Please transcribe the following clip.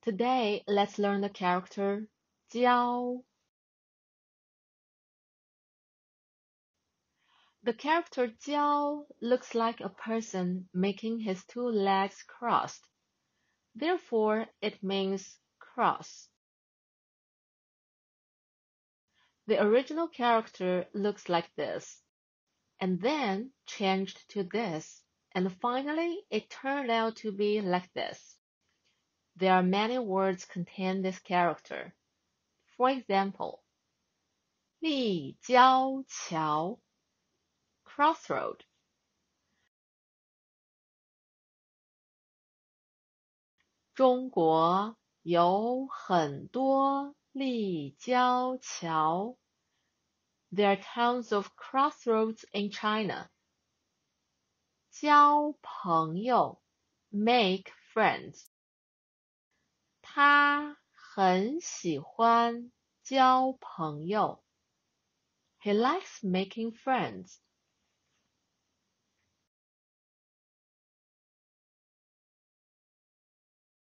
Today, let's learn the character jiāo. The character jiāo looks like a person making his two legs crossed. Therefore, it means cross. The original character looks like this, and then changed to this, and finally it turned out to be like this. There are many words contain this character. For example, 立交桥 crossroad. 中国有很多立交桥 There are tons of crossroads in China. 交朋友 make friends. 他很喜欢交朋友 He likes making friends.